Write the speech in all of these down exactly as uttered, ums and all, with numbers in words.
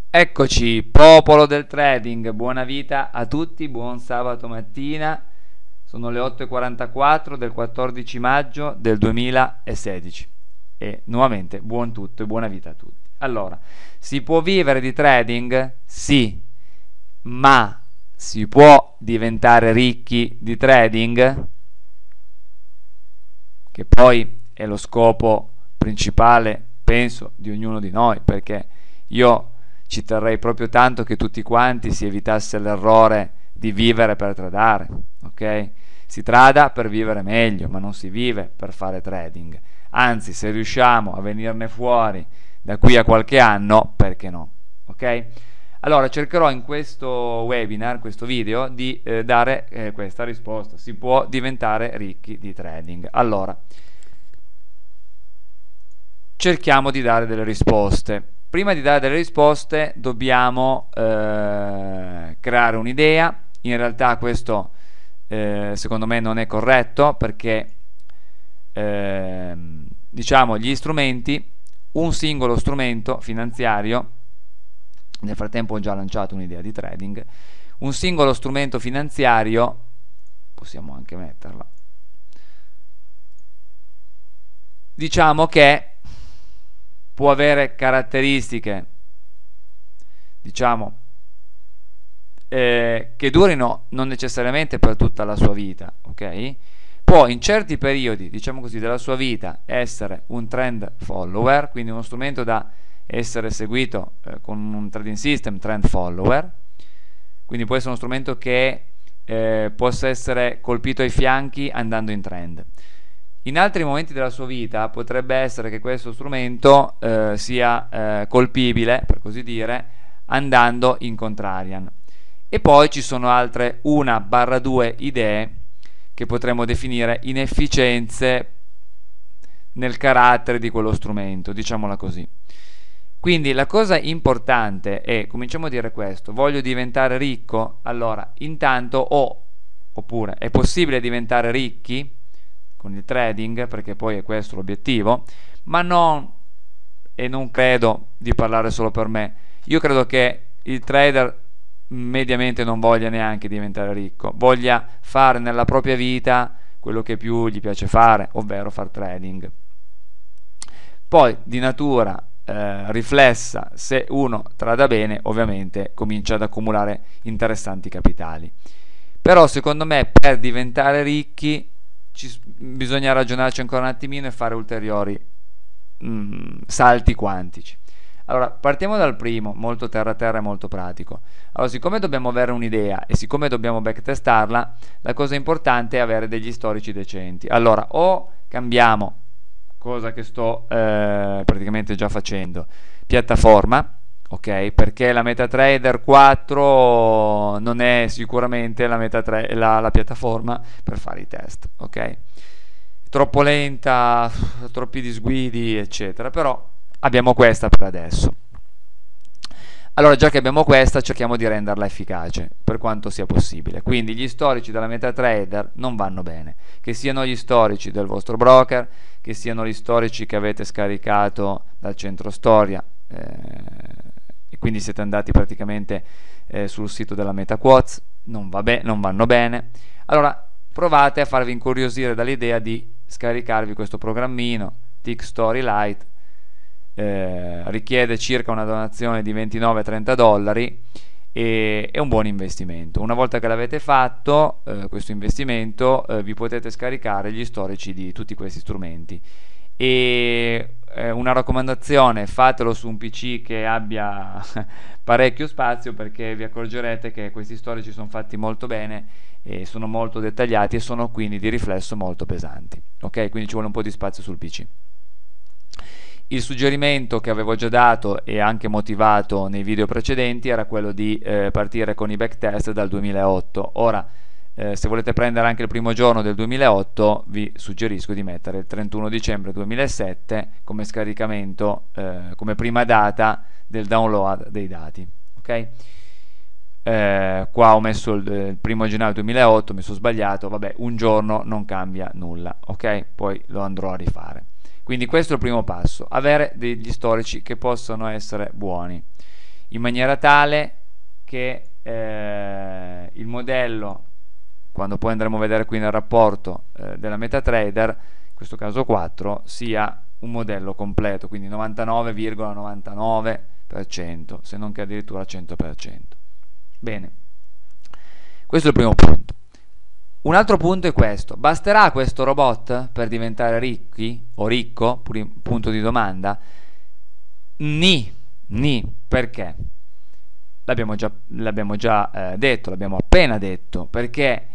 Eccoci, popolo del trading, buona vita a tutti, buon sabato mattina, sono le otto e quarantaquattro del quattordici maggio del duemilasedici e nuovamente buon tutto e buona vita a tutti. Allora, si può vivere di trading? Sì, ma si può diventare ricchi di trading? Che poi è lo scopo principale, penso, di ognuno di noi, perché io ci terrei proprio tanto che tutti quanti si evitasse l'errore di vivere per tradare, ok? Si trada per vivere meglio, ma non si vive per fare trading. Anzi, se riusciamo a venirne fuori da qui a qualche anno, perché no? Ok? Allora, cercherò in questo webinar, questo video, di eh, dare eh, questa risposta. Si può diventare ricchi di trading. Allora, cerchiamo di dare delle risposte. Prima di dare delle risposte dobbiamo eh, creare un'idea. In realtà questo eh, secondo me non è corretto perché eh, diciamo gli strumenti, un singolo strumento finanziario, nel frattempo ho già lanciato un'idea di trading, un singolo strumento finanziario, possiamo anche metterla, diciamo che può avere caratteristiche, diciamo, eh, che durino non necessariamente per tutta la sua vita, ok? Può in certi periodi, diciamo così, della sua vita essere un trend follower, quindi uno strumento da essere seguito eh, con un trading system trend follower, quindi può essere uno strumento che eh, possa essere colpito ai fianchi andando in trend. In altri momenti della sua vita potrebbe essere che questo strumento eh, sia eh, colpibile, per così dire, andando in contrarian. E poi ci sono altre una barra due idee che potremmo definire inefficienze nel carattere di quello strumento, diciamola così. Quindi la cosa importante è, cominciamo a dire questo, voglio diventare ricco? Allora, intanto o, oppure è possibile diventare ricchi con il trading, perché poi è questo l'obiettivo, ma non, e non credo di parlare solo per me, io credo che il trader mediamente non voglia neanche diventare ricco, voglia fare nella propria vita quello che più gli piace fare, ovvero far trading. Poi di natura eh, riflessa, se uno trada bene, ovviamente comincia ad accumulare interessanti capitali. Però secondo me per diventare ricchi ci, bisogna ragionarci ancora un attimino e fare ulteriori mh, salti quantici. Allora, partiamo dal primo, molto terra terra e molto pratico. Allora, siccome dobbiamo avere un'idea e siccome dobbiamo backtestarla, la cosa importante è avere degli storici decenti. Allora, o cambiamo, cosa che sto eh, praticamente già facendo, piattaforma, ok? Perché la MetaTrader quattro non è sicuramente la, MetaTra- la, la piattaforma per fare i test, ok? Troppo lenta, troppi disguidi, eccetera, però abbiamo questa per adesso. Allora, già che abbiamo questa, cerchiamo di renderla efficace per quanto sia possibile. Quindi gli storici della MetaTrader non vanno bene, che siano gli storici del vostro broker, che siano gli storici che avete scaricato dal centro storia eh, e quindi siete andati praticamente eh, sul sito della MetaQuotes, non, va be- non vanno bene. Allora provate a farvi incuriosire dall'idea di scaricarvi questo programmino Tick Story Lite. Eh, richiede circa una donazione di ventinove trenta dollari e è un buon investimento. Una volta che l'avete fatto eh, questo investimento eh, vi potete scaricare gli storici di tutti questi strumenti e eh, una raccomandazione: fatelo su un P C che abbia parecchio spazio, perché vi accorgerete che questi storici sono fatti molto bene e sono molto dettagliati e sono quindi di riflesso molto pesanti, ok? Quindi ci vuole un po' di spazio sul P C. Il suggerimento che avevo già dato e anche motivato nei video precedenti era quello di eh, partire con i backtest dal duemilaotto. Ora, eh, se volete prendere anche il primo giorno del duemilaotto, vi suggerisco di mettere il trentuno dicembre duemilasette come scaricamento, eh, come prima data del download dei dati. Ok? Eh, qua ho messo il, il primo gennaio duemilaotto, mi sono sbagliato, vabbè, un giorno non cambia nulla, ok? Poi lo andrò a rifare. Quindi questo è il primo passo, avere degli storici che possono essere buoni. in maniera tale che eh, il modello, quando poi andremo a vedere qui nel rapporto eh, della MetaTrader, in questo caso quattro, sia un modello completo, quindi novantanove virgola novantanove per cento, se non che addirittura cento per cento. Bene, questo è il primo punto. Un altro punto è questo: basterà questo robot per diventare ricchi o ricco? Punto di domanda. Ni, ni, perché? L'abbiamo già, l'abbiamo già eh, detto, l'abbiamo appena detto, perché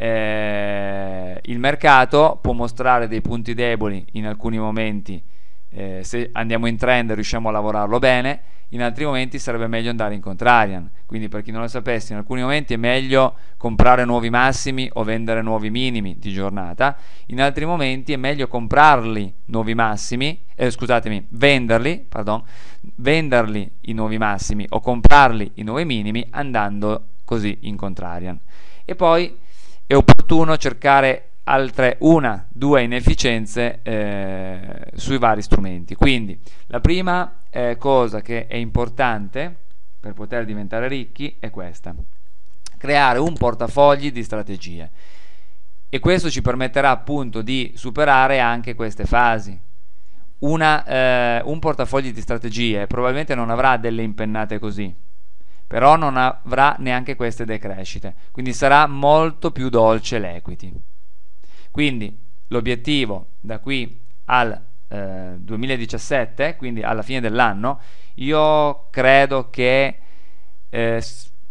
eh, il mercato può mostrare dei punti deboli in alcuni momenti, eh, se andiamo in trend riusciamo a lavorarlo bene, in altri momenti sarebbe meglio andare in contrarian. Quindi, per chi non lo sapesse, in alcuni momenti è meglio comprare nuovi massimi o vendere nuovi minimi di giornata, in altri momenti è meglio comprarli nuovi massimi, eh, scusatemi, venderli, pardon, venderli i nuovi massimi o comprarli i nuovi minimi andando così in contrarian. E poi è opportuno cercare altre una, due inefficienze eh, sui vari strumenti. Quindi la prima eh, cosa che è importante per poter diventare ricchi è questa: creare un portafogli di strategie, e questo ci permetterà appunto di superare anche queste fasi. Una, eh, un portafogli di strategie probabilmente non avrà delle impennate così, però non avrà neanche queste decrescite, quindi sarà molto più dolce l'equity. Quindi l'obiettivo da qui al eh, duemiladiciassette, quindi alla fine dell'anno, io credo che eh,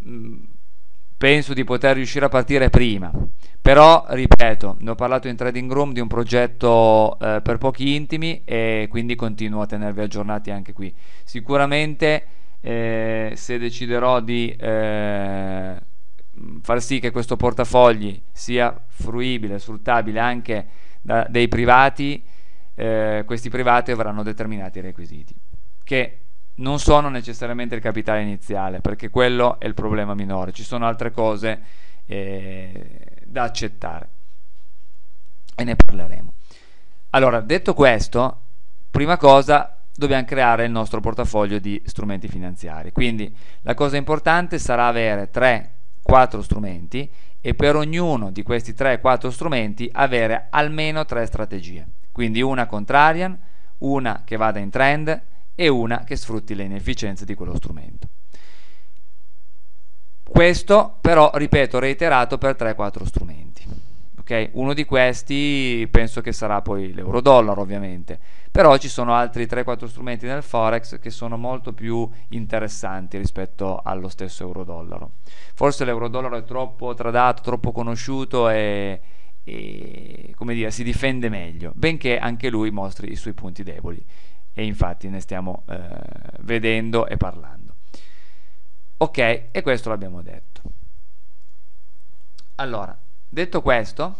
penso di poter riuscire a partire prima, però ripeto, ne ho parlato in Trading Room di un progetto eh, per pochi intimi, e quindi continuo a tenervi aggiornati anche qui. Sicuramente eh, se deciderò di eh, far sì che questo portafogli sia fruibile, sfruttabile anche da dei privati, eh, questi privati avranno determinati requisiti che non sono necessariamente il capitale iniziale, perché quello è il problema minore, ci sono altre cose eh, da accettare e ne parleremo. Allora, detto questo, prima cosa dobbiamo creare il nostro portafoglio di strumenti finanziari. Quindi la cosa importante sarà avere tre quattro strumenti, e per ognuno di questi tre quattro strumenti avere almeno tre strategie, quindi una contrarian, una che vada in trend e una che sfrutti le inefficienze di quello strumento. Questo però, ripeto, reiterato per tre quattro strumenti. Okay? Uno di questi penso che sarà poi l'euro-dollaro, ovviamente, però ci sono altri tre quattro strumenti nel forex che sono molto più interessanti rispetto allo stesso euro-dollaro. Forse l'euro-dollaro è troppo tradato, troppo conosciuto e, e come dire, si difende meglio, benché anche lui mostri i suoi punti deboli, e infatti ne stiamo eh, vedendo e parlando. Ok, e questo l'abbiamo detto. Allora, detto questo,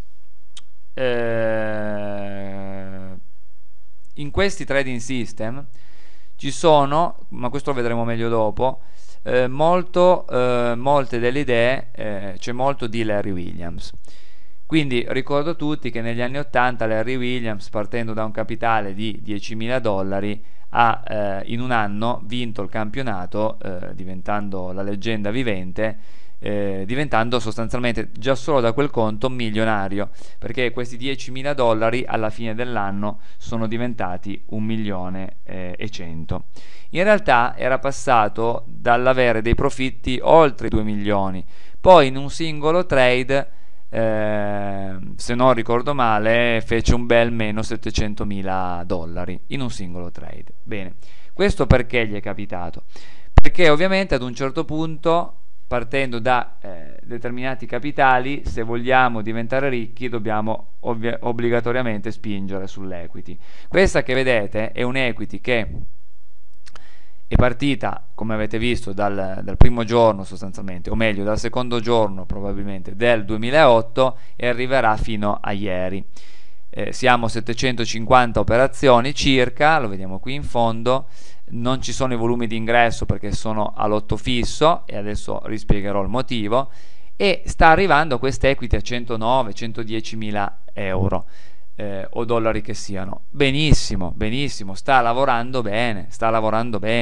eh, in questi trading system ci sono, ma questo lo vedremo meglio dopo, eh, molto, eh, molte delle idee, eh, c'è molto di Larry Williams. Quindi ricordo a tutti che negli anni ottanta Larry Williams, partendo da un capitale di diecimila dollari, ha eh, in un anno vinto il campionato, eh, diventando la leggenda vivente, eh, diventando sostanzialmente già solo da quel conto milionario, perché questi diecimila dollari alla fine dell'anno sono diventati un milione eh, e cento. In realtà era passato dall'avere dei profitti oltre i due milioni, poi in un singolo trade, Eh, se non ricordo male, fece un bel meno settecentomila dollari in un singolo trade. Bene, questo perché gli è capitato? Perché ovviamente ad un certo punto, partendo da eh, determinati capitali, se vogliamo diventare ricchi dobbiamo obbligatoriamente spingere sull'equity. Questa che vedete è un equity che è partita, come avete visto, dal, dal primo giorno sostanzialmente, o meglio dal secondo giorno probabilmente del duemilaotto, e arriverà fino a ieri. Eh, siamo a settecentocinquanta operazioni circa, lo vediamo qui in fondo. Non ci sono i volumi di ingresso perché sono a lotto fisso, e adesso rispiegherò il motivo, e sta arrivando questa equity a centonove centodiecimila euro. Eh, o dollari che siano. Benissimo, benissimo, sta lavorando bene, sta lavorando bene.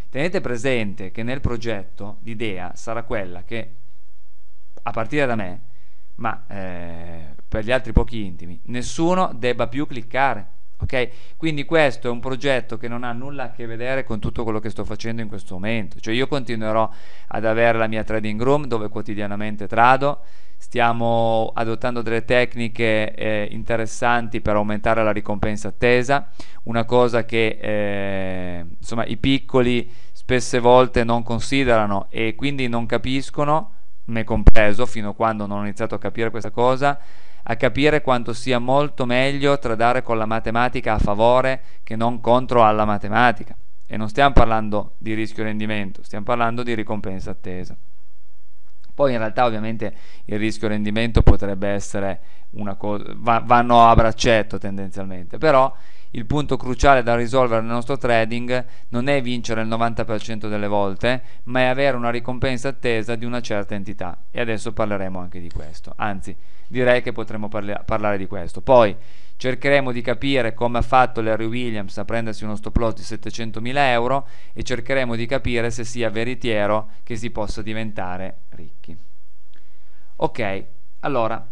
tenete presente che nel progetto l'idea sarà quella che, a partire da me, ma eh, per gli altri pochi intimi, nessuno debba più cliccare, ok? Quindi questo è un progetto che non ha nulla a che vedere con tutto quello che sto facendo in questo momento. Cioè io continuerò ad avere la mia trading room dove quotidianamente trado, stiamo adottando delle tecniche eh, interessanti per aumentare la ricompensa attesa, una cosa che eh, insomma i piccoli spesse volte non considerano e quindi non capiscono, me compreso, fino a quando non ho iniziato a capire questa cosa, a capire quanto sia molto meglio tradare con la matematica a favore che non contro alla matematica. E non stiamo parlando di rischio rendimento, stiamo parlando di ricompensa attesa. Poi in realtà ovviamente il rischio rendimento potrebbe essere una cosa, va, vanno a braccetto tendenzialmente, però il punto cruciale da risolvere nel nostro trading non è vincere il novanta per cento delle volte, ma è avere una ricompensa attesa di una certa entità, e adesso parleremo anche di questo, anzi direi che potremmo parla- parlare di questo. Poi cercheremo di capire come ha fatto Larry Williams a prendersi uno stop loss di settecentomila euro e cercheremo di capire se sia veritiero che si possa diventare ricchi. Ok, allora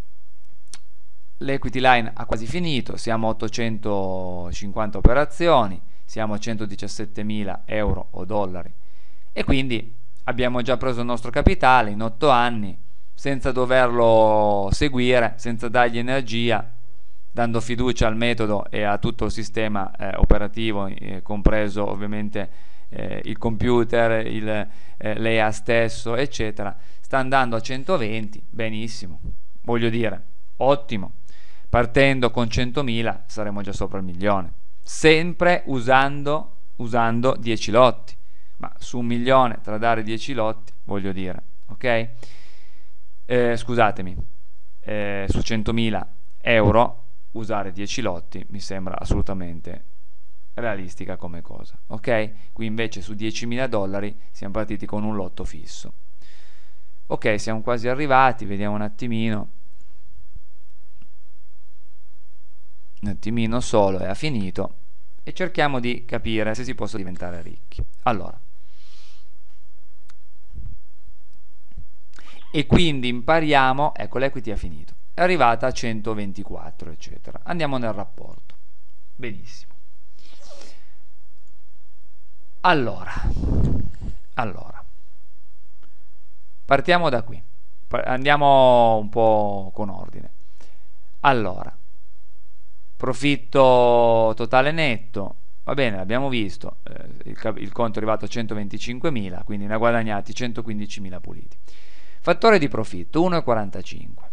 l'equity line ha quasi finito, siamo a ottocentocinquanta operazioni, siamo a centodiciassettemila euro o dollari e quindi abbiamo già preso il nostro capitale in otto anni senza doverlo seguire, senza dargli energia, dando fiducia al metodo e a tutto il sistema eh, operativo, eh, compreso ovviamente eh, il computer, il, eh, l'E A stesso, eccetera. Sta andando a centoventi, benissimo, voglio dire, ottimo. Partendo con centomila saremo già sopra il milione, sempre usando, usando dieci lotti, ma su un milione tradare dieci lotti, voglio dire, ok? Eh, scusatemi, eh, su centomila euro usare dieci lotti mi sembra assolutamente realistica come cosa, ok? Qui invece su diecimila dollari siamo partiti con un lotto fisso. Ok, siamo quasi arrivati, vediamo un attimino. Un attimino solo e ha finito e cerchiamo di capire se si possa diventare ricchi. Allora, e quindi impariamo, ecco l'equity ha finito, è arrivata a centoventiquattro eccetera. Andiamo nel rapporto, benissimo. Allora, allora partiamo da qui, andiamo un po' con ordine. Allora, profitto totale netto, va bene, l'abbiamo visto, eh, il, il conto è arrivato a centoventicinquemila, quindi ne ha guadagnati centoquindicimila puliti. Fattore di profitto uno virgola quarantacinque.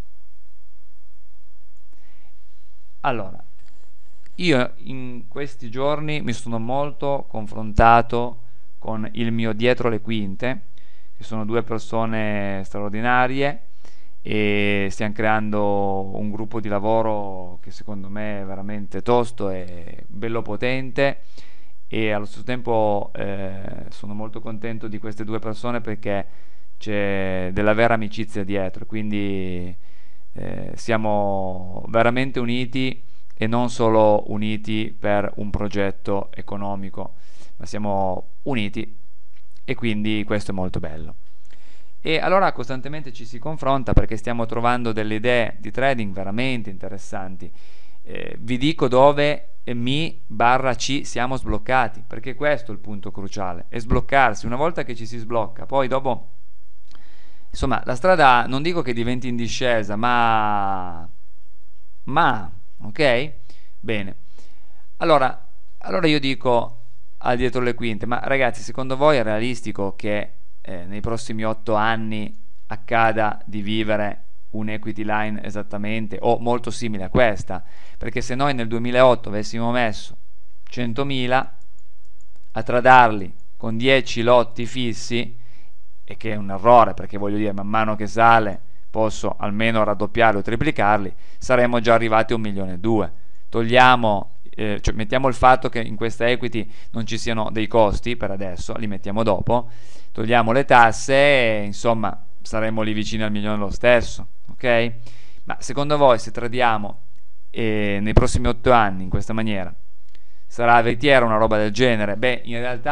Allora, io in questi giorni mi sono molto confrontato con il mio dietro le quinte, che sono due persone straordinarie, e stiamo creando un gruppo di lavoro che secondo me è veramente tosto e bello potente, e allo stesso tempo eh, sono molto contento di queste due persone perché c'è della vera amicizia dietro, quindi eh, siamo veramente uniti e non solo uniti per un progetto economico, ma siamo uniti e quindi questo è molto bello. E allora costantemente ci si confronta perché stiamo trovando delle idee di trading veramente interessanti. Eh, vi dico dove mi barra C siamo sbloccati, perché questo è il punto cruciale, è sbloccarsi. Una volta che ci si sblocca, poi dopo, insomma, la strada non dico che diventi in discesa, ma ma ok? Bene. Allora, allora io dico al dietro le quinte, ma ragazzi, secondo voi è realistico che Eh, nei prossimi otto anni accada di vivere un equity line esattamente o molto simile a questa? Perché se noi nel duemilaotto avessimo messo centomila a tradarli con dieci lotti fissi, e che è un errore perché voglio dire man mano che sale posso almeno raddoppiarli o triplicarli, saremmo già arrivati a un milione e due. Togliamo eh, cioè mettiamo il fatto che in questa equity non ci siano dei costi per adesso, li mettiamo dopo, togliamo le tasse e insomma saremmo lì vicini al milione lo stesso, ok? Ma secondo voi se tradiamo eh, nei prossimi otto anni in questa maniera sarà veritiera una roba del genere? Beh, in realtà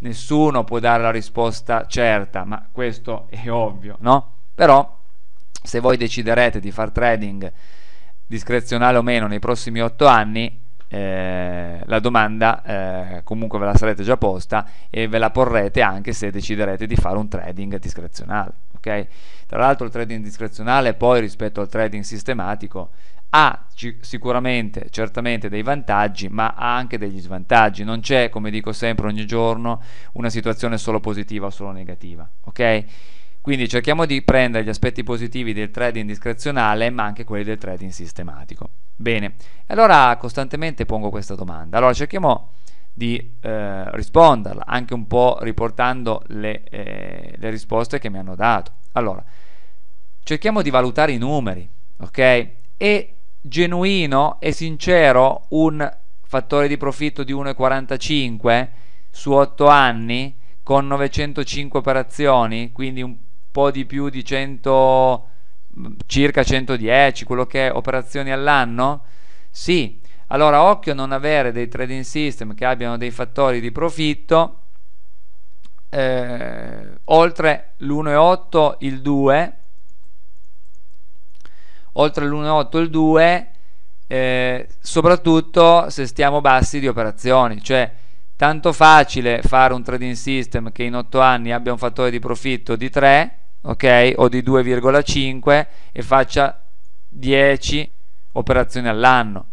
nessuno può dare la risposta certa, ma questo è ovvio, no? Però se voi deciderete di far trading discrezionale o meno nei prossimi otto anni, eh, la domanda eh, comunque ve la sarete già posta e ve la porrete anche se deciderete di fare un trading discrezionale, ok? Tra l'altro il trading discrezionale poi rispetto al trading sistematico ha sicuramente, certamente dei vantaggi, ma ha anche degli svantaggi. Non c'è, come dico sempre ogni giorno, una situazione solo positiva o solo negativa, ok? Quindi cerchiamo di prendere gli aspetti positivi del trading discrezionale, ma anche quelli del trading sistematico. Bene, allora costantemente pongo questa domanda. Allora cerchiamo di eh, risponderla, anche un po' riportando le, eh, le risposte che mi hanno dato. Allora, cerchiamo di valutare i numeri, ok? È genuino e sincero un fattore di profitto di uno virgola quarantacinque su otto anni con novecentocinque operazioni, quindi un po' di più di cento, circa centodieci, quello che è operazioni all'anno? Sì. Allora occhio a non avere dei trading system che abbiano dei fattori di profitto eh, oltre l'uno virgola otto, il due, oltre l'uno virgola otto, il due, eh, soprattutto se stiamo bassi di operazioni. Cioè tanto facile fare un trading system che in otto anni abbia un fattore di profitto di tre, ok, o di due virgola cinque e faccia dieci operazioni all'anno.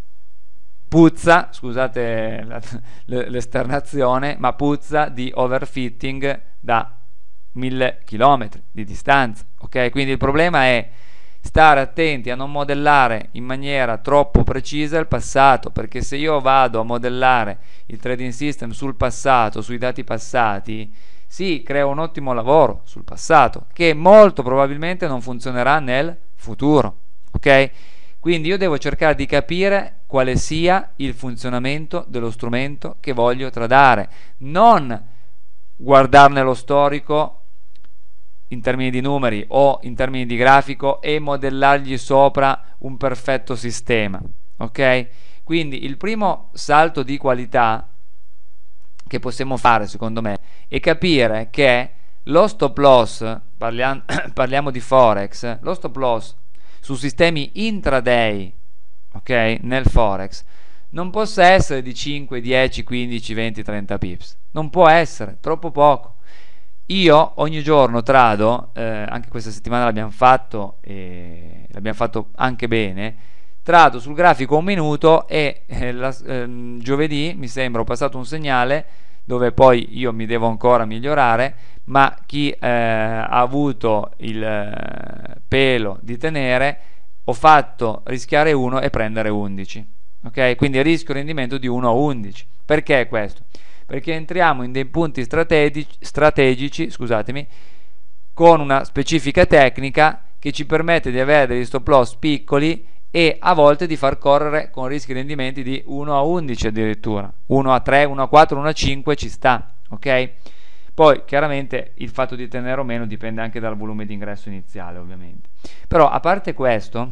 Puzza, scusate l'esternazione, ma puzza di overfitting da mille chilometri di distanza, ok? Quindi il problema è stare attenti a non modellare in maniera troppo precisa il passato, perché se io vado a modellare il trading system sul passato, sui dati passati, sì, creo un ottimo lavoro sul passato che molto probabilmente non funzionerà nel futuro, ok? Quindi io devo cercare di capire quale sia il funzionamento dello strumento che voglio tradare, non guardarne lo storico in termini di numeri o in termini di grafico e modellargli sopra un perfetto sistema, ok? Quindi il primo salto di qualità che possiamo fare, secondo me, è capire che lo stop loss, parliamo, parliamo di Forex, lo stop loss su sistemi intraday, ok, nel Forex non possa essere di cinque, dieci, quindici, venti, trenta pips, non può essere, troppo poco. Io ogni giorno trado, eh, anche questa settimana l'abbiamo fatto e l'abbiamo fatto anche bene, trado sul grafico un minuto e eh, la, eh, giovedì mi sembra ho passato un segnale dove poi io mi devo ancora migliorare, ma chi eh, ha avuto il eh, pelo di tenere, ho fatto rischiare uno e prendere undici, ok? Quindi rischio rendimento di uno a undici. Perché questo? Perché entriamo in dei punti strategici, strategici scusatemi, con una specifica tecnica che ci permette di avere degli stop loss piccoli e a volte di far correre con rischi rendimenti di uno a undici addirittura, uno a tre, uno a quattro, uno a cinque ci sta, ok? Poi chiaramente il fatto di tenere o meno dipende anche dal volume di ingresso iniziale, ovviamente. Però a parte questo,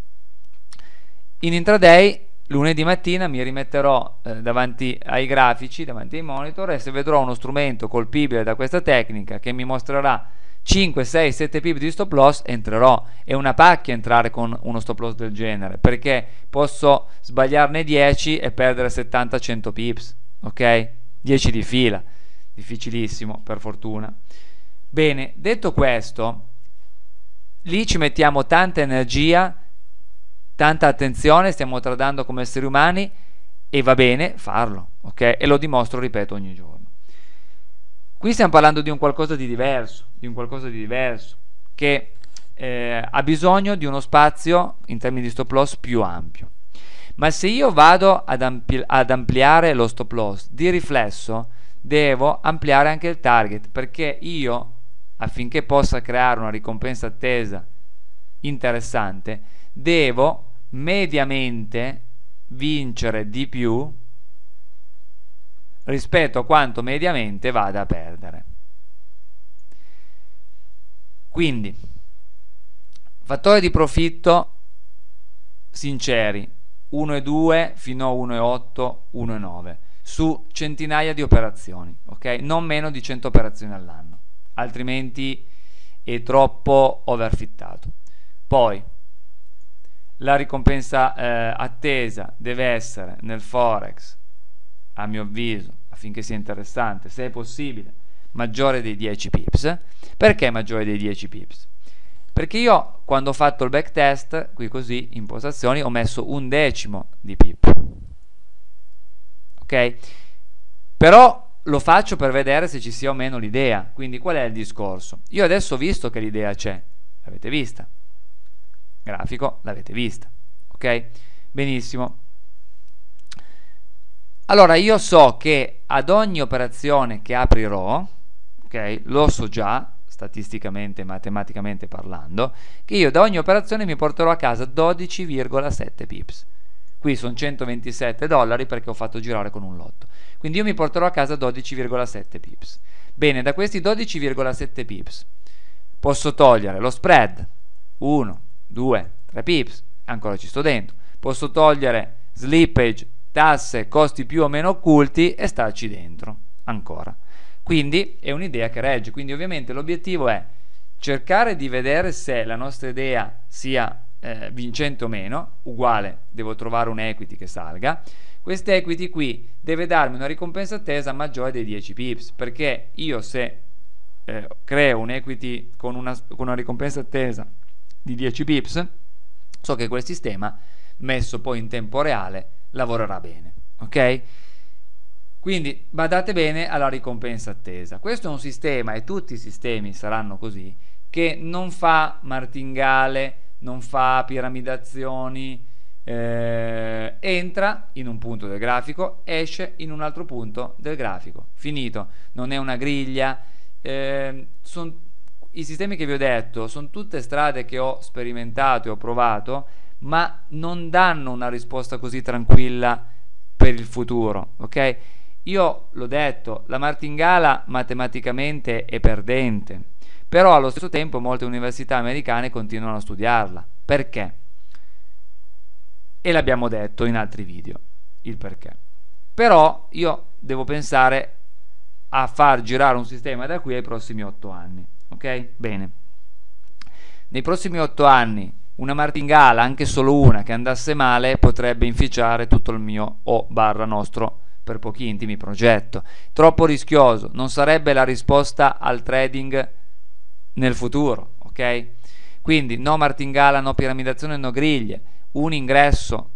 in intraday lunedì mattina mi rimetterò eh, davanti ai grafici, davanti ai monitor, e se vedrò uno strumento colpibile da questa tecnica che mi mostrerà cinque, sei, sette pip di stop loss, entrerò. È una pacchia entrare con uno stop loss del genere, perché posso sbagliarne dieci e perdere settanta cento pips, ok? dieci di fila, difficilissimo per fortuna. Bene, detto questo, lì ci mettiamo tanta energia, tanta attenzione, stiamo tradando come esseri umani e va bene farlo, ok? E lo dimostro, ripeto, ogni giorno. Qui stiamo parlando di un qualcosa di diverso, di un qualcosa di diverso che eh, ha bisogno di uno spazio in termini di stop loss più ampio. Ma se io vado ad, ampli ad ampliare lo stop loss, di riflesso devo ampliare anche il target, perché io, affinché possa creare una ricompensa attesa interessante, devo mediamente vincere di più rispetto a quanto mediamente vada a perdere. Quindi fattori di profitto sinceri uno virgola due fino a uno virgola otto, uno virgola nove. su centinaia di operazioni, ok? Non meno di cento operazioni all'anno, altrimenti è troppo overfittato. Poi la ricompensa eh, attesa deve essere nel forex, a mio avviso, affinché sia interessante, se è possibile, maggiore dei dieci pips. Perché maggiore dei dieci pips? Perché io quando ho fatto il backtest, qui così, impostazioni, ho messo un decimo di pip, ok? Però lo faccio per vedere se ci sia o meno l'idea. Quindi qual è il discorso? Io adesso ho visto che l'idea c'è, l'avete vista, grafico, l'avete vista, ok? Benissimo. Allora io so che ad ogni operazione che aprirò, ok, lo so già statisticamente, matematicamente parlando, che io da ogni operazione mi porterò a casa dodici virgola sette pips. Qui sono centoventisette dollari perché ho fatto girare con un lotto, quindi io mi porterò a casa dodici virgola sette pips. Bene, da questi dodici virgola sette pips posso togliere lo spread, uno, due, tre pips, ancora ci sto dentro, posso togliere slippage, tasse, costi più o meno occulti e starci dentro ancora. Quindi è un'idea che regge. Quindi ovviamente l'obiettivo è cercare di vedere se la nostra idea sia eh, vincente o meno, uguale, devo trovare un equity che salga. Questa equity qui deve darmi una ricompensa attesa maggiore dei dieci pips, perché io se eh, creo un equity con una, con una ricompensa attesa di dieci pips, so che quel sistema messo poi in tempo reale lavorerà bene, ok? Quindi badate bene alla ricompensa attesa. Questo è un sistema, e tutti i sistemi saranno così, che non fa martingale, non fa piramidazioni, eh, entra in un punto del grafico, esce in un altro punto del grafico, finito. Non è una griglia. eh, son, i sistemi che vi ho detto sono tutte strade che ho sperimentato e ho provato, ma non danno una risposta così tranquilla per il futuro, ok? Io l'ho detto, la martingala matematicamente è perdente, però allo stesso tempo molte università americane continuano a studiarla. Perché? E l'abbiamo detto in altri video, il perché. Però io devo pensare a far girare un sistema da qui ai prossimi otto anni, ok? Bene. Nei prossimi otto anni una martingala, anche solo una, che andasse male potrebbe inficiare tutto il mio o barra nostro, per pochi intimi, progetto. Troppo rischioso, non sarebbe la risposta al trading nel futuro, ok? Quindi no martingala, no piramidazione, no griglie, un ingresso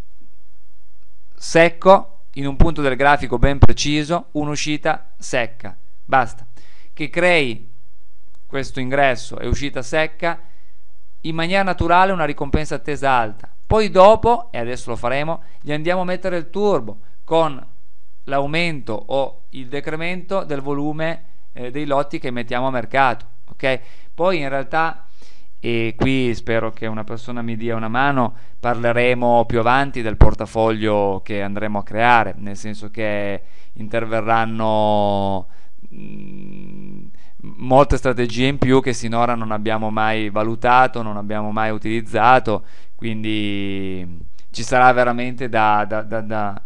secco in un punto del grafico ben preciso, un'uscita secca, basta. Che crei questo ingresso e uscita secca in maniera naturale, una ricompensa attesa alta. Poi dopo, e adesso lo faremo, gli andiamo a mettere il turbo con l'aumento o il decremento del volume eh, dei lotti che mettiamo a mercato, ok? Poi in realtà, e qui spero che una persona mi dia una mano, parleremo più avanti del portafoglio che andremo a creare, nel senso che interverranno mh, molte strategie in più che sinora non abbiamo mai valutato, non abbiamo mai utilizzato, quindi ci sarà veramente da, da, da, da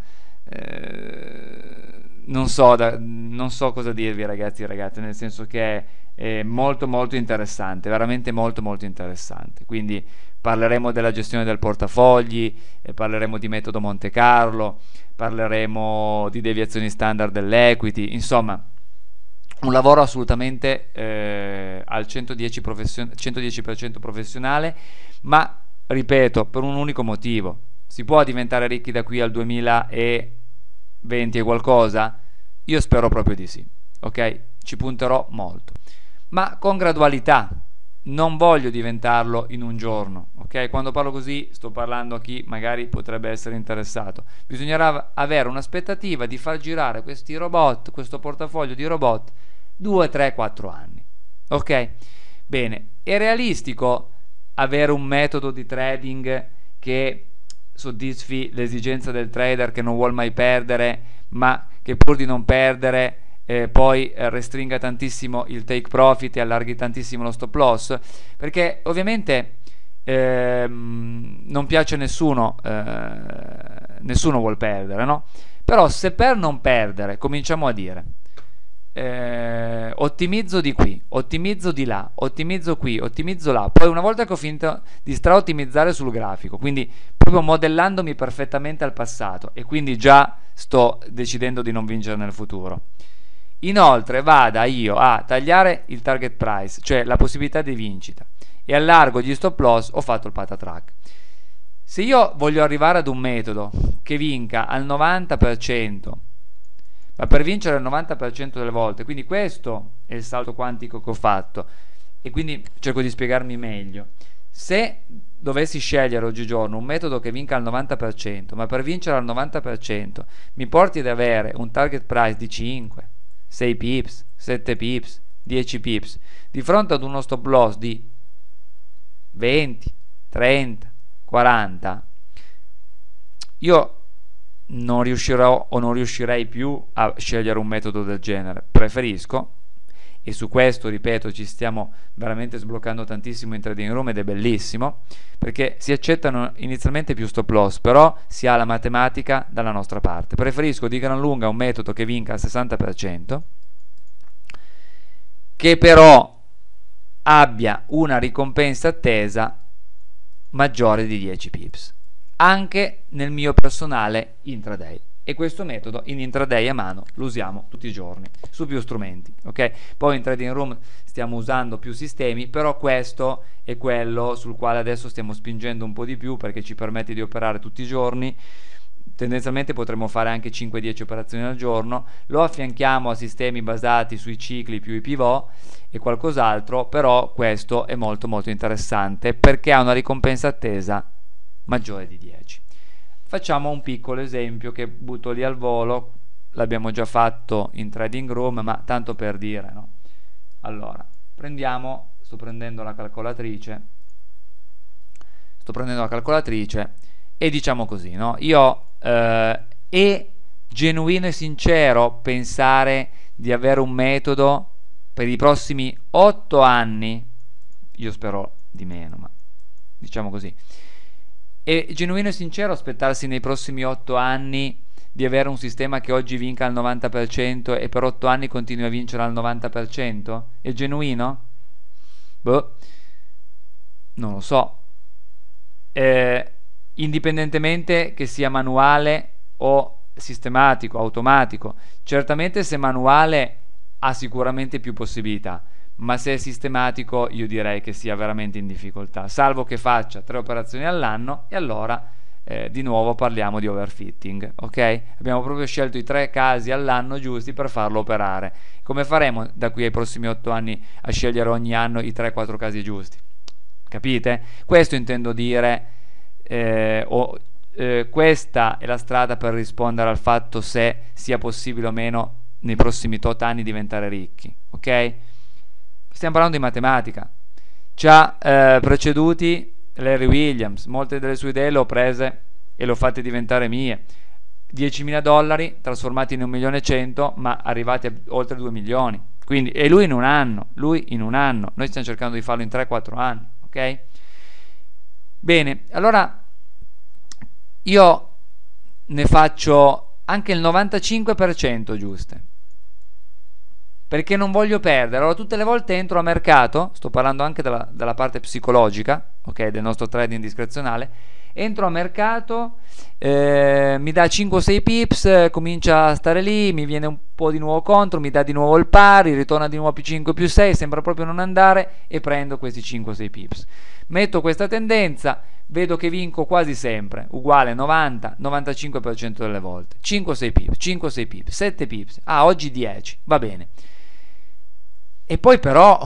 eh, non so, da, non so cosa dirvi, ragazzi e ragazze, nel senso che è molto molto interessante, veramente molto molto interessante. Quindi parleremo della gestione del portafogli, e parleremo di metodo Monte Carlo, parleremo di deviazioni standard dell'equity, insomma un lavoro assolutamente eh, al centodieci per cento professionale, ma ripeto, per un unico motivo: si può diventare ricchi da qui al duemilaventi e qualcosa? Io spero proprio di sì, ok? Ci punterò molto, ma con gradualità. Non voglio diventarlo in un giorno, ok? Quando parlo così sto parlando a chi magari potrebbe essere interessato. Bisognerà avere un'aspettativa di far girare questi robot, questo portafoglio di robot, due, tre, quattro anni, ok? Bene, è realistico avere un metodo di trading che soddisfi l'esigenza del trader che non vuol mai perdere, ma che pur di non perdere Eh, poi eh, restringa tantissimo il take profit e allarghi tantissimo lo stop loss? Perché ovviamente ehm, non piace a nessuno, eh, nessuno vuol perdere, no? Però se per non perdere cominciamo a dire eh, ottimizzo di qui, ottimizzo di là, ottimizzo qui, ottimizzo là, poi una volta che ho finito di stra-ottimizzare sul grafico, quindi proprio modellandomi perfettamente al passato, e quindi già sto decidendo di non vincere nel futuro, inoltre vada io a tagliare il target price, cioè la possibilità di vincita, e allargo gli stop loss, ho fatto il patatrack. Se io voglio arrivare ad un metodo che vinca al novanta per cento, ma per vincere il novanta per cento delle volte, quindi questo è il salto quantico che ho fatto, e quindi cerco di spiegarmi meglio. Se dovessi scegliere oggigiorno un metodo che vinca al novanta per cento, ma per vincere al novanta per cento mi porti ad avere un target price di cinque, sei pips, sette pips, dieci pips, di fronte ad uno stop loss di venti, trenta, quaranta, io non riuscirò o non riuscirei più a scegliere un metodo del genere. Preferisco, e su questo ripeto ci stiamo veramente sbloccando tantissimo in Trading Room ed è bellissimo, perché si accettano inizialmente più stop loss, però si ha la matematica dalla nostra parte. Preferisco di gran lunga un metodo che vinca al sessanta per cento, che però abbia una ricompensa attesa maggiore di dieci pips, anche nel mio personale intraday, e questo metodo in intraday a mano lo usiamo tutti i giorni su più strumenti, ok? Poi in Trading Room stiamo usando più sistemi, però questo è quello sul quale adesso stiamo spingendo un po' di più, perché ci permette di operare tutti i giorni. Tendenzialmente potremmo fare anche cinque dieci operazioni al giorno, lo affianchiamo a sistemi basati sui cicli più i pivot e qualcos'altro, però questo è molto molto interessante perché ha una ricompensa attesa maggiore di dieci. Facciamo un piccolo esempio che butto lì al volo, l'abbiamo già fatto in Trading Room, ma tanto per dire, no? Allora, prendiamo, sto prendendo la calcolatrice, sto prendendo la calcolatrice e diciamo così, no? Io eh, è genuino e sincero pensare di avere un metodo per i prossimi otto anni, io spero di meno, ma diciamo così. È genuino e sincero aspettarsi nei prossimi otto anni di avere un sistema che oggi vinca al novanta per cento e per otto anni continui a vincere al novanta per cento? È genuino? Boh, non lo so. Eh, indipendentemente che sia manuale o sistematico, automatico, certamente se manuale ha sicuramente più possibilità, ma se è sistematico io direi che sia veramente in difficoltà, salvo che faccia tre operazioni all'anno, e allora eh, di nuovo parliamo di overfitting, ok? Abbiamo proprio scelto i tre casi all'anno giusti per farlo operare. Come faremo da qui ai prossimi otto anni a scegliere ogni anno i tre quattro casi giusti? Capite? Questo intendo dire, eh, o, eh, questa è la strada per rispondere al fatto se sia possibile o meno nei prossimi tot anni diventare ricchi, ok? Stiamo parlando di matematica. Ci ha eh, preceduti Larry Williams, molte delle sue idee le ho prese e le ho fatte diventare mie. diecimila dollari trasformati in un milione e cento, ma arrivati a oltre due milioni. Quindi, e lui in un anno, lui in un anno. Noi stiamo cercando di farlo in tre quattro anni, ok? Bene, allora io ne faccio anche il novantacinque per cento giuste, perché non voglio perdere. Allora tutte le volte entro a mercato, sto parlando anche della, della parte psicologica, ok, del nostro trading discrezionale, entro a mercato, eh, mi dà cinque o sei pips, comincia a stare lì, mi viene un po' di nuovo contro, mi dà di nuovo il pari, ritorna di nuovo più cinque più sei, sembra proprio non andare, e prendo questi cinque o sei pips. Metto questa tendenza, vedo che vinco quasi sempre, uguale novanta novantacinque per cento delle volte, cinque o sei pips, cinque o sei pips, sette pips, ah oggi dieci, va bene. E poi però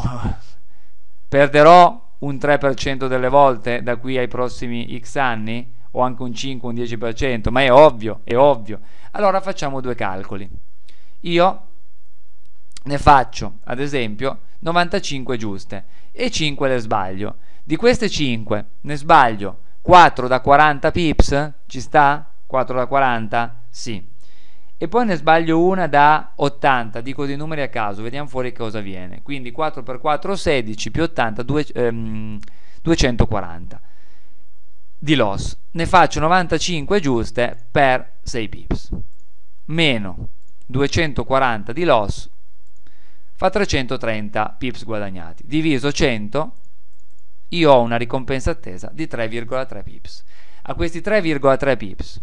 perderò un tre per cento delle volte da qui ai prossimi X anni, o anche un cinque, un dieci per cento, ma è ovvio, è ovvio. Allora facciamo due calcoli. Io ne faccio, ad esempio, novantacinque giuste e cinque le sbaglio. Di queste cinque ne sbaglio quattro da quaranta pips, ci sta? quattro da quaranta? Sì. E poi ne sbaglio una da ottanta, dico dei numeri a caso, vediamo fuori cosa viene. Quindi quattro per quattro sedici, più ottanta, due, ehm, duecentoquaranta di loss. Ne faccio novantacinque giuste per sei pips. meno duecentoquaranta di loss fa trecentotrenta pips guadagnati, diviso cento, io ho una ricompensa attesa di tre virgola tre pips. A questi tre virgola tre pips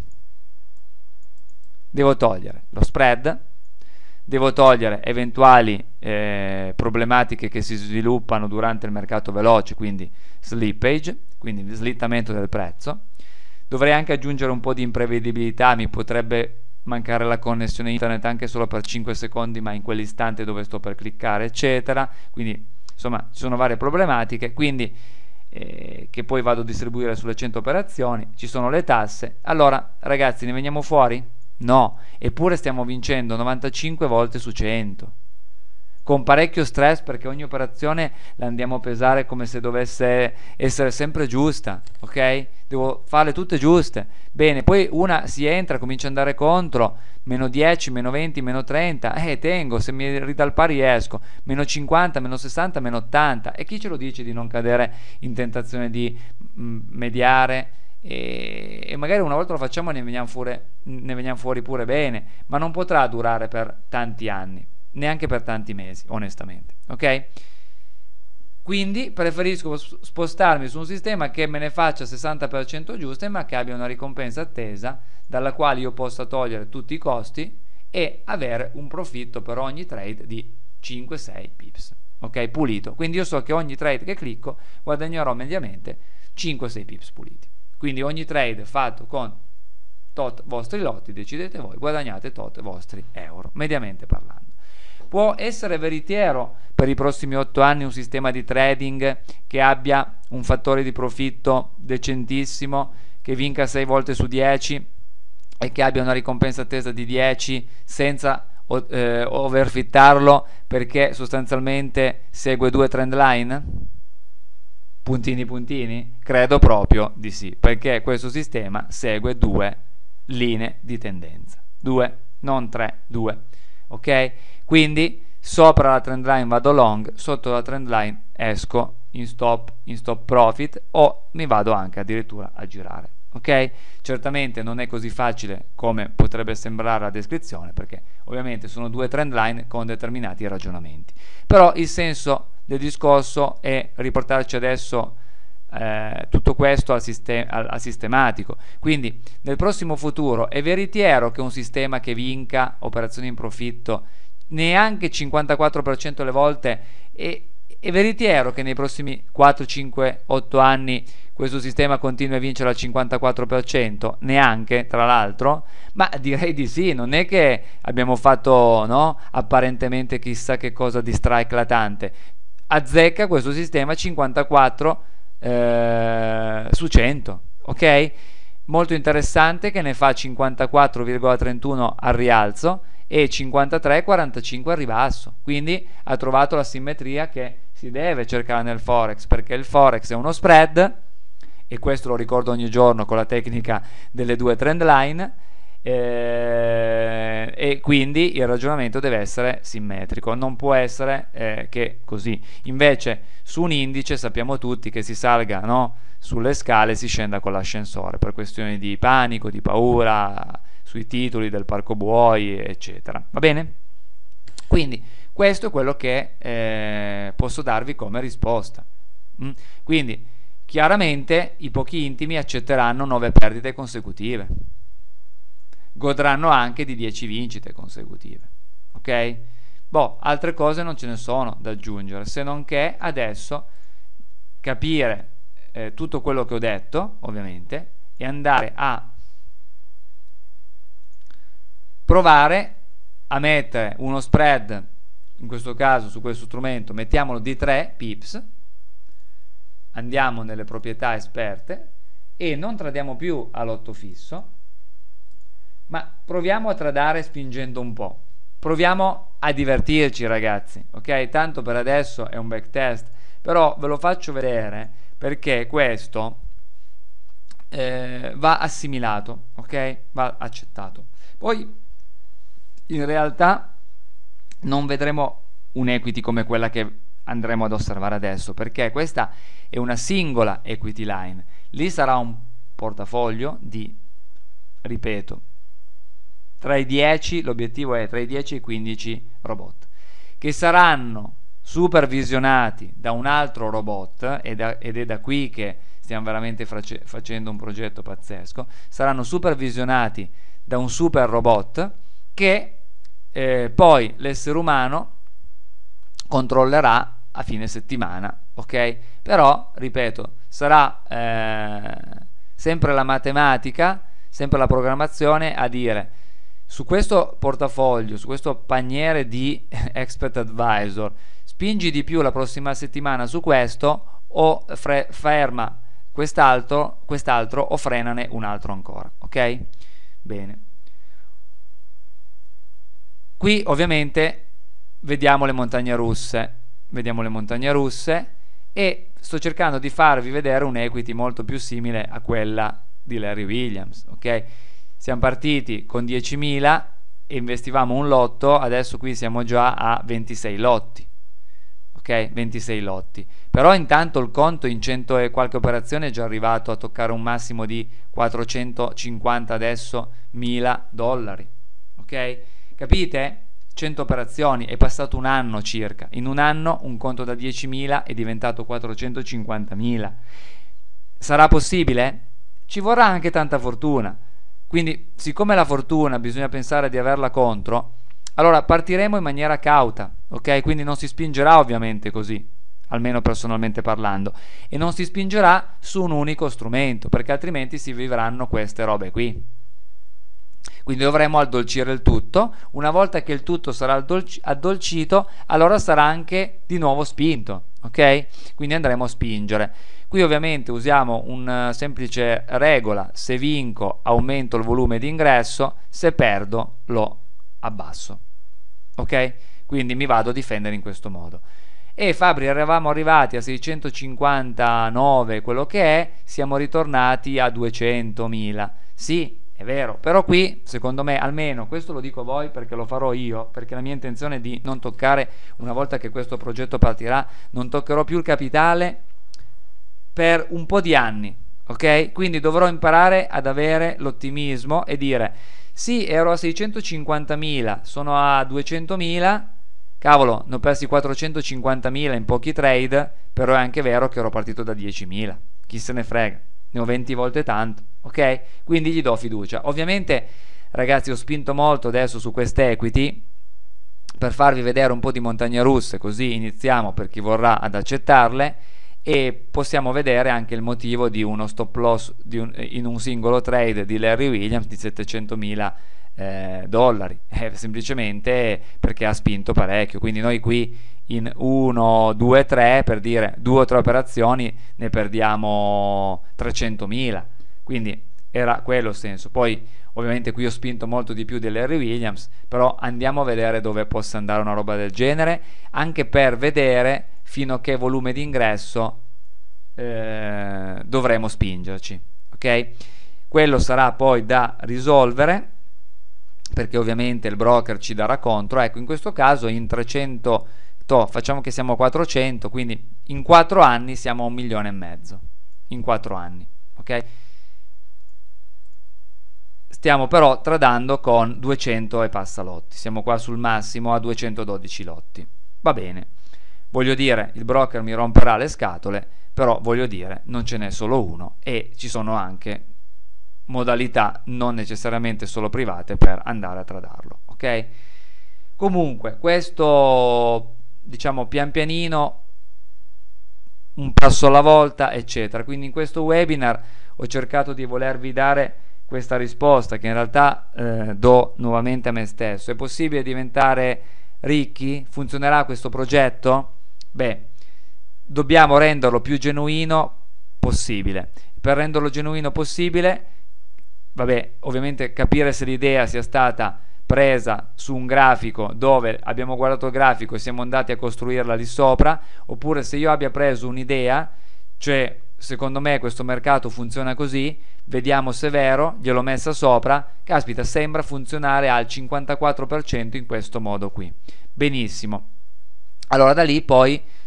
devo togliere lo spread, devo togliere eventuali eh, problematiche che si sviluppano durante il mercato veloce, quindi slippage, quindi slittamento del prezzo. Dovrei anche aggiungere un po' di imprevedibilità, mi potrebbe mancare la connessione internet anche solo per cinque secondi, ma in quell'istante dove sto per cliccare, eccetera. Quindi insomma ci sono varie problematiche, quindi eh, che poi vado a distribuire sulle cento operazioni, ci sono le tasse. Allora ragazzi, ne veniamo fuori? No, eppure stiamo vincendo novantacinque volte su cento, con parecchio stress, perché ogni operazione la andiamo a pesare come se dovesse essere sempre giusta, ok? Devo farle tutte giuste. Bene, poi una si entra, comincia ad andare contro, meno dieci, meno venti, meno trenta, eh, tengo, se mi ridà il pari esco, meno cinquanta, meno sessanta, meno ottanta. E chi ce lo dice di non cadere in tentazione di mh, mediare? E, e magari una volta lo facciamo e ne veniamo fuori, ne veniamo fuori pure bene, ma non potrà durare per tanti anni, neanche per tanti mesi, onestamente, ok? Quindi preferisco spostarmi su un sistema che me ne faccia sessanta per cento giuste, ma che abbia una ricompensa attesa dalla quale io possa togliere tutti i costi e avere un profitto per ogni trade di cinque sei pips, ok? Pulito. Quindi io so che ogni trade che clicco guadagnerò mediamente cinque sei pips puliti. Quindi ogni trade fatto con tot vostri lotti, decidete voi, guadagnate tot vostri euro, mediamente parlando. Può essere veritiero per i prossimi otto anni un sistema di trading che abbia un fattore di profitto decentissimo, che vinca sei volte su dieci e che abbia una ricompensa attesa di dieci senza eh, overfittarlo, perché sostanzialmente segue due trend line? Puntini puntini? Credo proprio di sì, perché questo sistema segue due linee di tendenza, due, non tre, due, ok? Quindi sopra la trend line vado long, sotto la trend line esco in stop, in stop profit, o mi vado anche addirittura a girare, ok? Certamente non è così facile come potrebbe sembrare la descrizione, perché ovviamente sono due trend line con determinati ragionamenti, però il senso del discorso è riportarci adesso eh, tutto questo al, sistem- al, al sistematico. Quindi nel prossimo futuro è veritiero che un sistema che vinca operazioni in profitto neanche cinquantaquattro per cento delle volte, e è veritiero che nei prossimi quattro, cinque, otto anni questo sistema continui a vincere al cinquantaquattro per cento, neanche, tra l'altro? Ma direi di sì, non è che abbiamo fatto, no, apparentemente chissà che cosa di eclatante. Azzecca questo sistema cinquantaquattro eh, su cento, ok? Molto interessante, che ne fa cinquantaquattro virgola trentuno al rialzo e cinquantatré virgola quarantacinque al ribasso. Quindi ha trovato la simmetria che si deve cercare nel forex, perché il forex è uno spread, e questo lo ricordo ogni giorno con la tecnica delle due trend line, eh, e quindi il ragionamento deve essere simmetrico, non può essere eh, che così. Invece su un indice sappiamo tutti che si salga, no, sulle scale, si scenda con l'ascensore per questioni di panico, di paura, sui titoli del parco buoi, eccetera. Va bene? Quindi questo è quello che eh, posso darvi come risposta. Mm? Quindi chiaramente i pochi intimi accetteranno nove perdite consecutive, godranno anche di dieci vincite consecutive, ok? Boh, altre cose non ce ne sono da aggiungere, se non che adesso capire eh, tutto quello che ho detto, ovviamente, e andare a provare a mettere uno spread, in questo caso su questo strumento mettiamolo di tre pips, andiamo nelle proprietà esperte e non tradiamo più a lotto fisso, ma proviamo a tradare spingendo un po', proviamo a divertirci ragazzi, ok? Tanto per adesso è un backtest, però ve lo faccio vedere perché questo eh, va assimilato, ok? Va accettato. Poi in realtà non vedremo un equity come quella che andremo ad osservare adesso, perché questa è una singola equity line, lì sarà un portafoglio di, ripeto, tra i dieci, l'obiettivo è tra i dieci e i quindici robot, che saranno supervisionati da un altro robot, ed è da qui che stiamo veramente face- facendo un progetto pazzesco. Saranno supervisionati da un super robot che eh, poi l'essere umano controllerà a fine settimana, ok? Però, ripeto, sarà eh, sempre la matematica, sempre la programmazione a dire: su questo portafoglio, su questo paniere di expert advisor, spingi di più la prossima settimana su questo, o fre- ferma quest'altro, quest'altro o frenane un altro ancora, ok? Bene. Qui ovviamente vediamo le montagne russe, vediamo le montagne russe e sto cercando di farvi vedere un equity molto più simile a quella di Larry Williams, ok? Siamo partiti con diecimila e investivamo un lotto, adesso qui siamo già a ventisei lotti, ok? ventisei lotti. Però intanto il conto in cento e qualche operazione è già arrivato a toccare un massimo di quattrocentocinquanta adesso mila dollari, ok? Capite? cento operazioni, è passato un anno circa. In un anno un conto da diecimila è diventato quattrocentocinquantamila. Sarà possibile? Ci vorrà anche tanta fortuna. Quindi, siccome la fortuna bisogna pensare di averla contro, allora partiremo in maniera cauta, ok? Quindi non si spingerà ovviamente così, almeno personalmente parlando, e non si spingerà su un unico strumento, perché altrimenti si vivranno queste robe qui. Quindi dovremo addolcire il tutto. Una volta che il tutto sarà addolci- addolcito, allora sarà anche di nuovo spinto, ok? Quindi andremo a spingere. Qui ovviamente usiamo una semplice regola: se vinco aumento il volume di ingresso, se perdo lo abbasso, ok? Quindi mi vado a difendere in questo modo. E Fabri, eravamo arrivati a seicentocinquantanove, quello che è, siamo ritornati a duecentomila. Sì, è vero, però qui secondo me, almeno questo lo dico a voi perché lo farò io, perché la mia intenzione è di non toccare, una volta che questo progetto partirà, non toccherò più il capitale per un po' di anni, ok? Quindi dovrò imparare ad avere l'ottimismo e dire: sì, ero a seicentocinquantamila, sono a duecentomila, cavolo, ne ho persi quattrocentocinquantamila in pochi trade, però è anche vero che ero partito da diecimila, chi se ne frega, ne ho venti volte tanto, ok? Quindi gli do fiducia. Ovviamente, ragazzi, ho spinto molto adesso su queste equity per farvi vedere un po' di montagne russe, così iniziamo, per chi vorrà, ad accettarle, e possiamo vedere anche il motivo di uno stop loss di un, in un singolo trade di Larry Williams di settecentomila eh, dollari, eh, semplicemente perché ha spinto parecchio. Quindi noi qui in uno, due, tre, per dire due o tre operazioni, ne perdiamo trecentomila, quindi era quello il senso. Poi ovviamente qui ho spinto molto di più di Larry Williams, però andiamo a vedere dove possa andare una roba del genere, anche per vedere fino a che volume di ingresso eh, dovremo spingerci, ok? Quello sarà poi da risolvere, perché ovviamente il broker ci darà contro. Ecco, in questo caso in trecento, to, facciamo che siamo a quattrocento, quindi in quattro anni siamo a un milione e mezzo, in quattro anni, ok? Stiamo però tradando con duecento e passa lotti, siamo qua sul massimo a duecentododici lotti, va bene. Voglio dire, il broker mi romperà le scatole, però voglio dire, non ce n'è solo uno e ci sono anche modalità non necessariamente solo private per andare a tradarlo, ok? Comunque, questo, diciamo, pian pianino, un passo alla volta, eccetera. Quindi in questo webinar ho cercato di volervi dare questa risposta, che in realtà eh, do nuovamente a me stesso. È possibile diventare ricchi? Funzionerà questo progetto? Beh, dobbiamo renderlo più genuino possibile. Per renderlo genuino possibile, vabbè, ovviamente capire se l'idea sia stata presa su un grafico dove abbiamo guardato il grafico e siamo andati a costruirla lì sopra, oppure se io abbia preso un'idea, cioè secondo me questo mercato funziona così, vediamo se è vero, gliel'ho messa sopra, caspita, sembra funzionare al cinquantaquattro per cento in questo modo qui. Benissimo. Allora da lì poi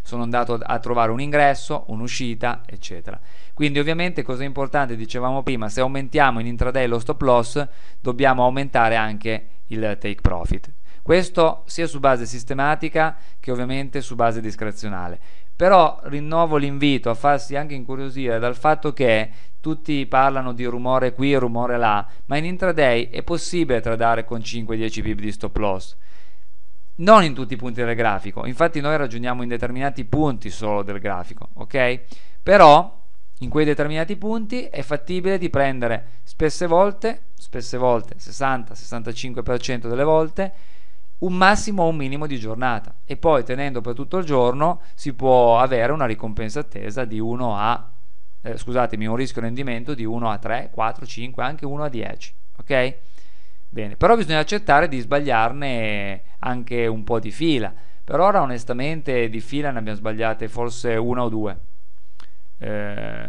sono andato a trovare un ingresso, un'uscita, eccetera. Quindi ovviamente cosa è importante, dicevamo prima, se aumentiamo in intraday lo stop loss dobbiamo aumentare anche il take profit. Questo sia su base sistematica che ovviamente su base discrezionale. Però rinnovo l'invito a farsi anche incuriosire dal fatto che tutti parlano di rumore qui e rumore là, ma in intraday è possibile tradare con cinque dieci pip di stop loss. Non in tutti i punti del grafico, infatti noi ragioniamo in determinati punti solo del grafico, ok? Però in quei determinati punti è fattibile di prendere spesse volte, spesse volte, sessanta sessantacinque per cento delle volte, un massimo o un minimo di giornata, e poi tenendo per tutto il giorno si può avere una ricompensa attesa di uno a, eh, scusatemi, un rischio rendimento di uno a tre, quattro, cinque, anche uno a dieci, ok? Bene, però bisogna accettare di sbagliarne anche un po' di fila. Per ora onestamente di fila ne abbiamo sbagliate forse una o due, eh,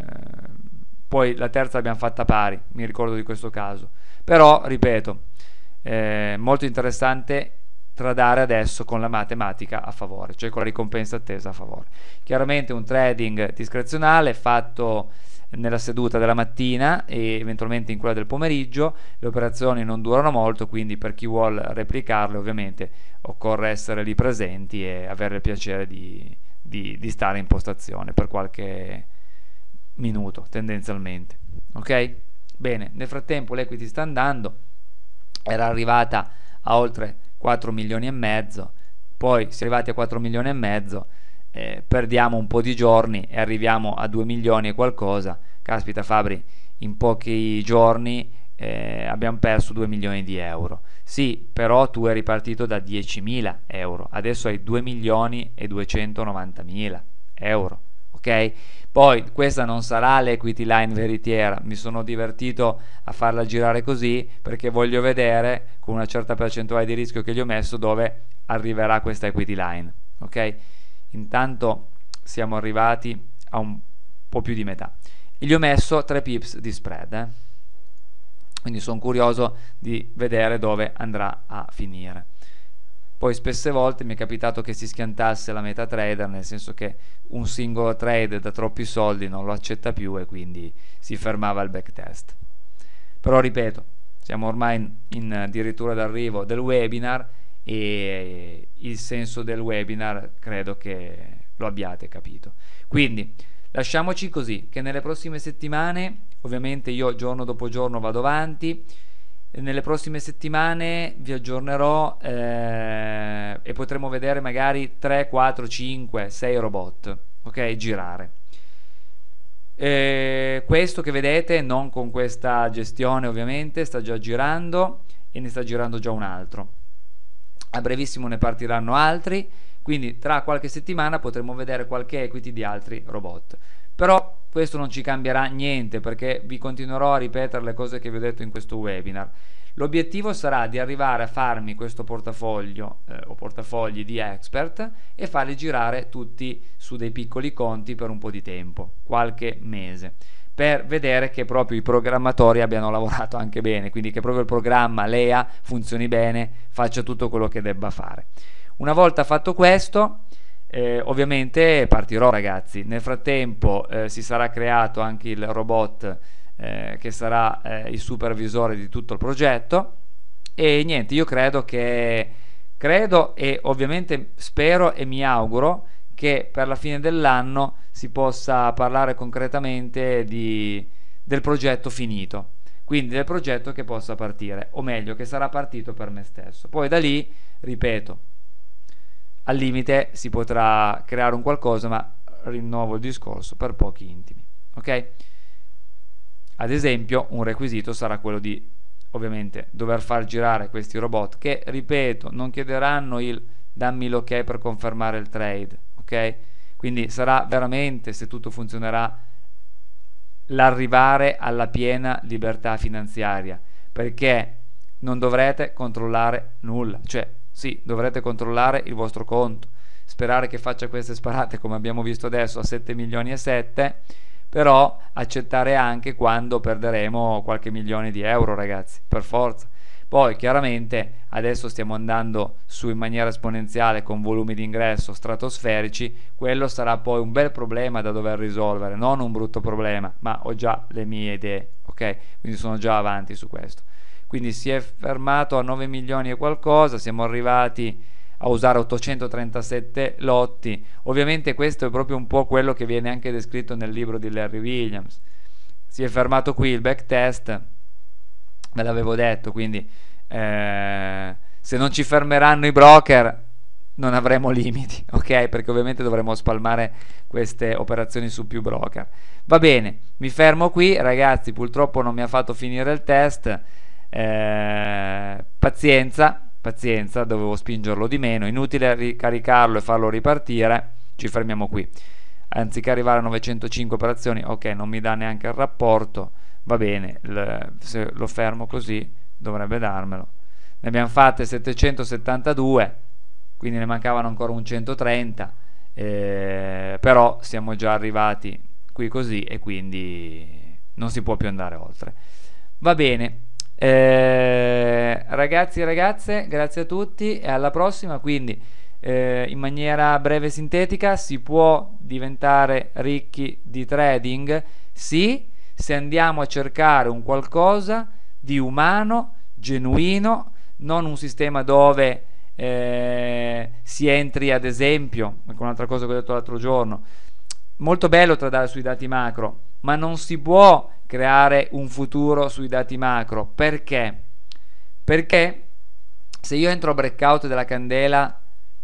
poi la terza l'abbiamo fatta pari, mi ricordo di questo caso. Però ripeto, eh, molto interessante tradare adesso con la matematica a favore, cioè con la ricompensa attesa a favore. Chiaramente un trading discrezionale fatto nella seduta della mattina e eventualmente in quella del pomeriggio. Le operazioni non durano molto, quindi per chi vuole replicarle ovviamente occorre essere lì presenti e avere il piacere di, di, di stare in postazione per qualche minuto tendenzialmente, ok? Bene, nel frattempo l'equity sta andando, era arrivata a oltre quattro milioni e mezzo, poi si è arrivati a quattro milioni e mezzo, eh, perdiamo un po' di giorni e arriviamo a due milioni e qualcosa. Caspita Fabri, in pochi giorni eh, abbiamo perso due milioni di euro. Sì, però tu eri partito da diecimila euro, adesso hai due milioni e duecentonovantamila euro, ok? Poi questa non sarà l'equity line veritiera, mi sono divertito a farla girare così perché voglio vedere con una certa percentuale di rischio che gli ho messo dove arriverà questa equity line, ok? Intanto siamo arrivati a un po' più di metà e gli ho messo tre pips di spread, eh? Quindi sono curioso di vedere dove andrà a finire. Poi spesse volte mi è capitato che si schiantasse la MetaTrader, nel senso che un singolo trade da troppi soldi non lo accetta più e quindi si fermava il backtest. Però ripeto, siamo ormai in, in addirittura d'arrivo del webinar e il senso del webinar credo che lo abbiate capito. Quindi lasciamoci così, che nelle prossime settimane, ovviamente io giorno dopo giorno vado avanti, nelle prossime settimane vi aggiornerò eh, e potremo vedere magari tre, quattro, cinque, sei robot, ok, girare. Eh, questo che vedete non con questa gestione ovviamente sta già girando e ne sta girando già un altro. A brevissimo ne partiranno altri, quindi tra qualche settimana potremo vedere qualche equity di altri robot. Però questo non ci cambierà niente perché vi continuerò a ripetere le cose che vi ho detto in questo webinar. L'obiettivo sarà di arrivare a farmi questo portafoglio eh, o portafogli di expert e farli girare tutti su dei piccoli conti per un po' di tempo, qualche mese, per vedere che proprio i programmatori abbiano lavorato anche bene, quindi che proprio il programma L E A funzioni bene, faccia tutto quello che debba fare. Una volta fatto questo, eh, ovviamente partirò, ragazzi. Nel frattempo eh, si sarà creato anche il robot eh, che sarà eh, il supervisore di tutto il progetto e niente, io credo che credo e ovviamente spero e mi auguro che per la fine dell'anno si possa parlare concretamente di, del progetto finito, quindi del progetto che possa partire, o meglio che sarà partito per me stesso. Poi da lì, ripeto, al limite si potrà creare un qualcosa, ma rinnovo il discorso, per pochi intimi, ok? Ad esempio un requisito sarà quello di ovviamente dover far girare questi robot che, ripeto, non chiederanno il dammi l'ok per confermare il trade, ok? Quindi sarà veramente, se tutto funzionerà, l'arrivare alla piena libertà finanziaria, perché non dovrete controllare nulla, cioè sì, dovrete controllare il vostro conto, sperare che faccia queste sparate come abbiamo visto adesso a sette milioni e sette, però accettare anche quando perderemo qualche milione di euro, ragazzi, per forza, Poi chiaramente adesso stiamo andando su in maniera esponenziale con volumi di ingresso stratosferici, quello sarà poi un bel problema da dover risolvere, non un brutto problema, ma ho già le mie idee, ok? Quindi sono già avanti su questo. Quindi si è fermato a nove milioni e qualcosa, siamo arrivati a usare ottocentotrentasette lotti. Ovviamente questo è proprio un po' quello che viene anche descritto nel libro di Larry Williams. Si è fermato qui il backtest, ve l'avevo detto, quindi eh, se non ci fermeranno i broker non avremo limiti, ok? Perché ovviamente dovremo spalmare queste operazioni su più broker. Va bene, mi fermo qui, ragazzi, purtroppo non mi ha fatto finire il test, eh, pazienza, pazienza, dovevo spingerlo di meno, inutile ricaricarlo e farlo ripartire, ci fermiamo qui. Anziché arrivare a novecentocinque operazioni, ok, non mi dà neanche il rapporto, va bene, l- se lo fermo così dovrebbe darmelo. Ne abbiamo fatte settecentosettantadue, quindi ne mancavano ancora un centotrenta, eh, però siamo già arrivati qui così e quindi non si può più andare oltre. Va bene, eh, ragazzi e ragazze, grazie a tutti e alla prossima. Quindi eh, in maniera breve e sintetica, si può diventare ricchi di trading? Sì, se andiamo a cercare un qualcosa di umano, genuino, non un sistema dove eh, si entri, ad esempio, ecco un'altra cosa che ho detto l'altro giorno, molto bello tradare sui dati macro, ma non si può creare un futuro sui dati macro. Perché? Perché se io entro a breakout della candela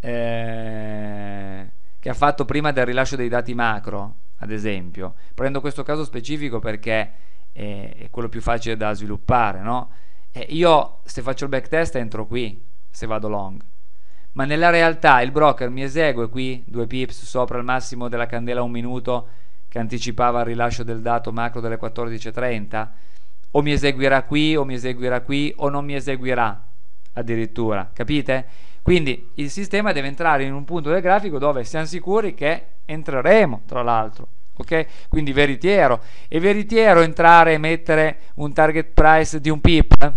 eh, che ha fatto prima del rilascio dei dati macro, ad esempio, prendo questo caso specifico perché è, è quello più facile da sviluppare, no? E io se faccio il backtest entro qui, se vado long, ma nella realtà il broker mi esegue qui due pips sopra il massimo della candela a un minuto che anticipava il rilascio del dato macro delle quattordici e trenta, o mi eseguirà qui o mi eseguirà qui o non mi eseguirà addirittura, capite? Quindi il sistema deve entrare in un punto del grafico dove siamo sicuri che entreremo, tra l'altro, ok? Quindi veritiero. E veritiero entrare e mettere un target price di un pip?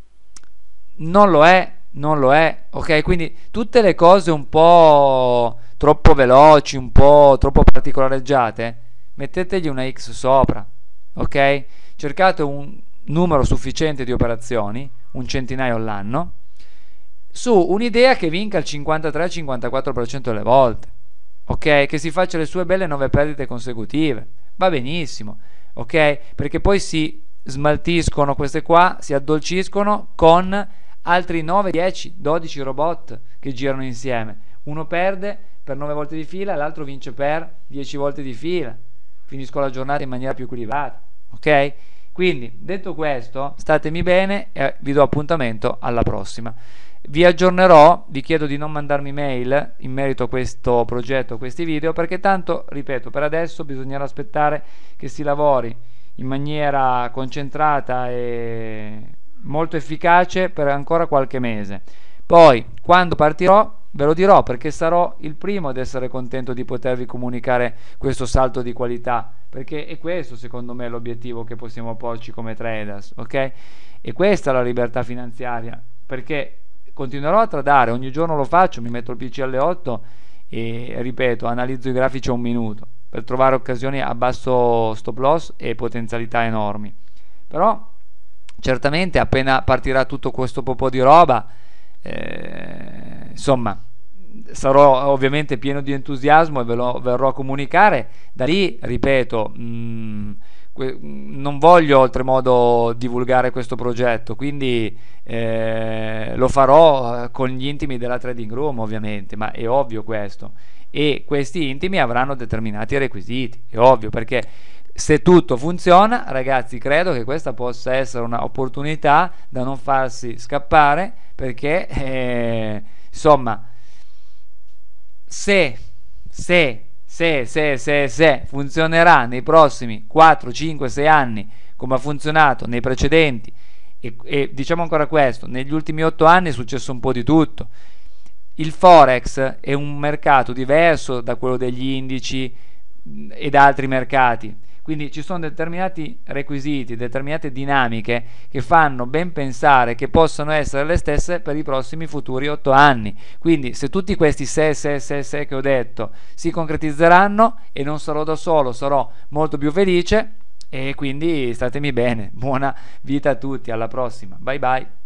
Non lo è, non lo è, ok? Quindi tutte le cose un po' troppo veloci, un po' troppo particolareggiate, mettetegli una X sopra, ok? Cercate un numero sufficiente di operazioni, un centinaio all'anno, su un'idea che vinca il cinquantatré cinquantaquattro per cento delle volte, ok? Che si faccia le sue belle nove perdite consecutive, va benissimo, ok? Perché poi si smaltiscono queste qua, si addolciscono con altri nove, dieci, dodici robot che girano insieme. Uno perde per nove volte di fila, l'altro vince per dieci volte di fila. Finisco la giornata in maniera più equilibrata, ok? Quindi, detto questo, statemi bene e vi do appuntamento alla prossima. Vi aggiornerò, vi chiedo di non mandarmi mail in merito a questo progetto, a questi video, perché tanto, ripeto, per adesso bisognerà aspettare che si lavori in maniera concentrata e molto efficace per ancora qualche mese. Poi, quando partirò, ve lo dirò, perché sarò il primo ad essere contento di potervi comunicare questo salto di qualità, perché è questo secondo me l'obiettivo che possiamo porci come traders, ok? E questa è la libertà finanziaria, perché continuerò a tradare, ogni giorno lo faccio, mi metto il P C alle otto e ripeto, analizzo i grafici a un minuto per trovare occasioni a basso stop loss e potenzialità enormi. Però certamente appena partirà tutto questo po' di roba, eh, insomma, sarò ovviamente pieno di entusiasmo e ve lo verrò a comunicare. Da lì, ripeto, mh, non voglio oltremodo divulgare questo progetto, quindi eh, lo farò con gli intimi della trading room, ovviamente, ma è ovvio questo, e questi intimi avranno determinati requisiti, è ovvio, perché se tutto funziona, ragazzi, credo che questa possa essere un'opportunità da non farsi scappare, perché eh, insomma, se se Se, se, se, se funzionerà nei prossimi quattro, cinque, sei anni come ha funzionato nei precedenti, e, e diciamo ancora questo, negli ultimi otto anni è successo un po' di tutto. Il Forex è un mercato diverso da quello degli indici e da altri mercati. Quindi ci sono determinati requisiti, determinate dinamiche che fanno ben pensare che possono essere le stesse per i prossimi futuri otto anni. Quindi se tutti questi se, se, se, se che ho detto si concretizzeranno e non sarò da solo, sarò molto più felice, e quindi statemi bene. Buona vita a tutti, alla prossima, bye bye.